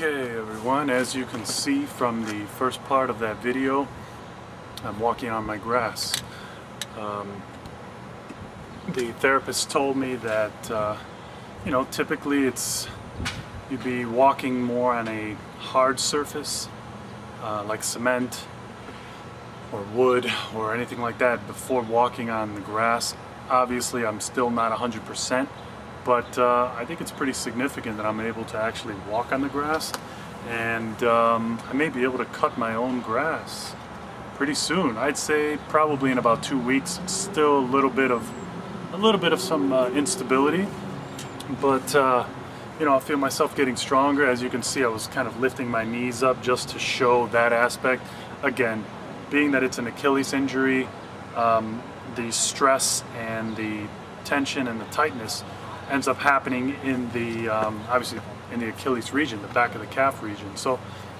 Okay everyone, as you can see from the first part of that video, I'm walking on my grass. The therapist told me that typically you'd be walking more on a hard surface like cement or wood or anything like that before walking on the grass. Obviously I'm still not 100%, but I think it's pretty significant that I'm able to actually walk on the grass, and I may be able to cut my own grass pretty soon. I'd say probably in about 2 weeks. It's still a little bit of some instability, but I feel myself getting stronger. As you can see, I was kind of lifting my knees up just to show that aspect. Again, being that it's an Achilles injury, the stress and the tension and the tightness ends up happening in the obviously in the Achilles region, the back of the calf region. So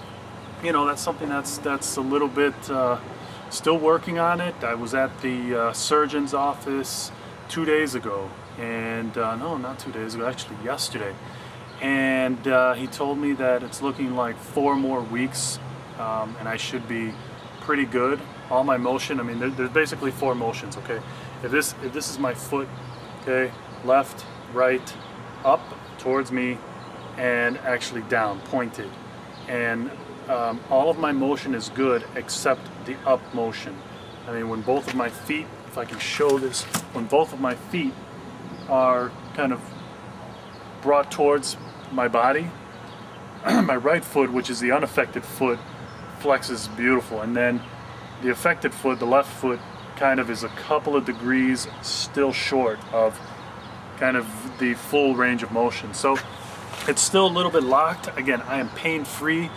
that's something that's a little bit still working on it. I was at the surgeon's office 2 days ago, and no, not 2 days ago, actually yesterday, and he told me that it's looking like 4 more weeks, and I should be pretty good. All my motion, I mean, there's basically 4 motions. Okay, if this is my foot, okay, left, right, up towards me, and actually down, pointed, and all of my motion is good except the up motion. I mean, when both of my feet, if I can show this, when both of my feet are kind of brought towards my body, my right foot, which is the unaffected foot, flexes beautiful, and then the affected foot, the left foot, kind of is a couple of degrees still short of kind of the full range of motion. So it's still a little bit locked. Again, I am pain-free,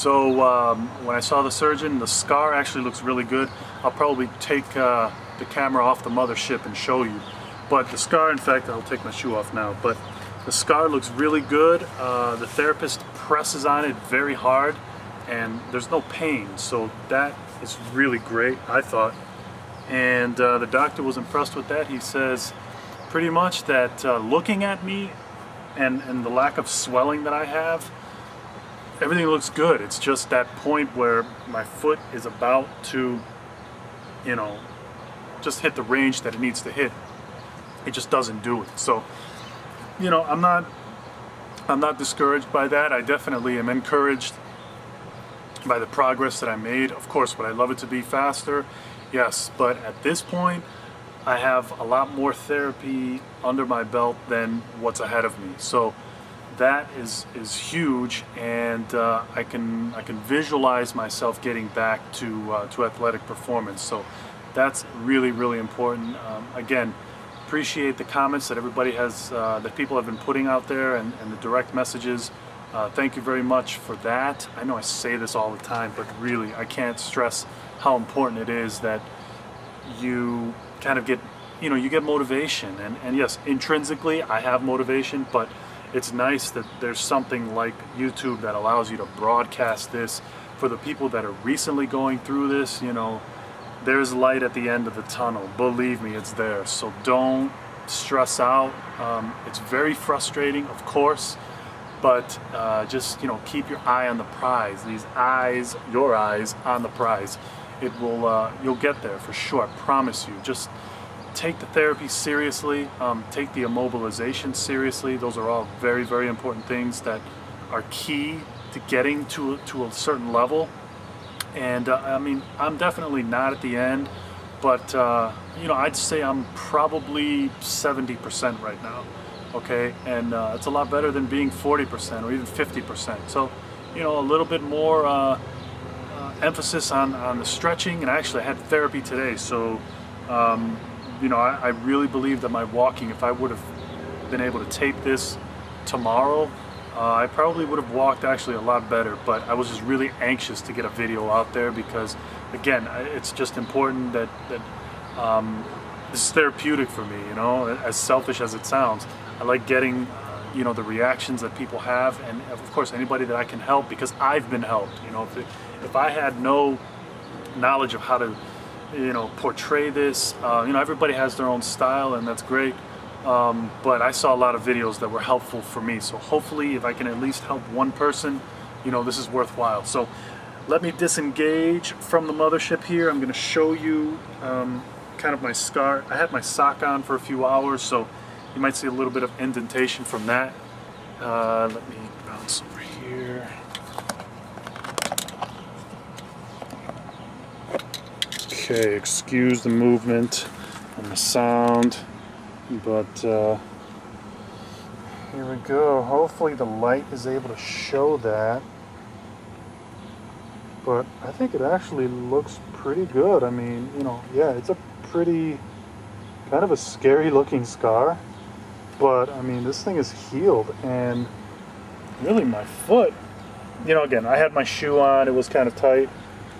so when I saw the surgeon, the scar actually looks really good. I'll probably take the camera off the mothership and show you, but the scar, in fact, I'll take my shoe off now, but the scar looks really good. The therapist presses on it very hard and there's no pain, so that is really great, I thought. And the doctor was impressed with that. He says pretty much that looking at me and the lack of swelling that I have, everything looks good. It's just that point where my foot is about to, just hit the range that it needs to hit. It just doesn't do it. So, I'm not discouraged by that. I definitely am encouraged by the progress that I made. Of course, would I love it to be faster? Yes, but at this point, I have a lot more therapy under my belt than what's ahead of me. So that is huge, and I can visualize myself getting back to athletic performance. So that's really important. Again, appreciate the comments that everybody has, that people have been putting out there, and the direct messages. Thank you very much for that. I know I say this all the time, but really I can't stress how important it is that you kind of get, you get motivation. And yes, intrinsically I have motivation, but it's nice that there's something like YouTube that allows you to broadcast this for the people that are recently going through this. There's light at the end of the tunnel. Believe me, it's there. So don't stress out. It's very frustrating, of course, but just keep your eye on the prize. Your eyes on the prize. It will, you'll get there for sure. I promise you. Just take the therapy seriously. Take the immobilization seriously. Those are all very important things that are key to getting to a certain level. And I mean, I'm definitely not at the end, but I'd say I'm probably 70% right now. Okay, and it's a lot better than being 40% or even 50%. So, a little bit more emphasis on the stretching, and actually I had therapy today. So, I really believe that my walking, if I would have been able to tape this tomorrow, I probably would have walked actually a lot better, but I was just really anxious to get a video out there because, again, it's just important that this is therapeutic for me, as selfish as it sounds. I like getting, the reactions that people have, and of course anybody that I can help, because I've been helped. If I had no knowledge of how to, portray this, everybody has their own style, and that's great. But I saw a lot of videos that were helpful for me. So hopefully, if I can at least help one person, you know, this is worthwhile. So let me disengage from the mothership here. I'm going to show you kind of my scar. I had my sock on for a few hours, so you might see a little bit of indentation from that. Let me bounce over here. Okay, excuse the movement and the sound, but here we go. Hopefully the light is able to show that, but I think it actually looks pretty good. I mean, you know, yeah, it's a pretty kind of a scary looking scar, but I mean, this thing is healed. And really my foot, you know, again, I had my shoe on, it was kind of tight,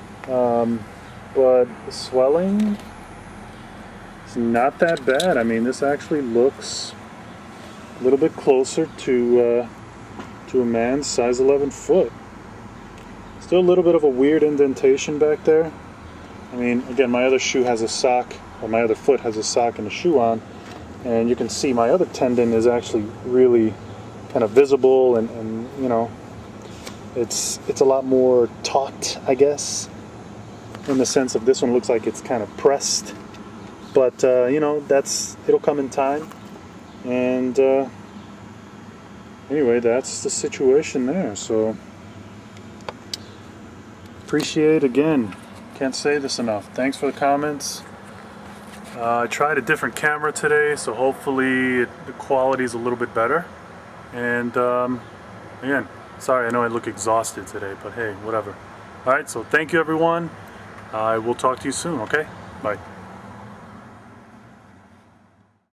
but the swelling is not that bad. I mean, this actually looks a little bit closer to a man's size 11 foot. Still a little bit of a weird indentation back there. I mean, again, my other shoe has a sock, or my other foot has a sock and a shoe on, and you can see my other tendon is actually really kind of visible, and you know, it's a lot more taut, I guess, in the sense of this one looks like it's kind of pressed, but you know, it'll come in time. And anyway, that's the situation there. So appreciate, again, can't say this enough, thanks for the comments. I tried a different camera today, so hopefully the quality is a little bit better. And again, sorry, I know I look exhausted today, but hey, whatever. Alright, so thank you everyone. I will talk to you soon, okay? Bye.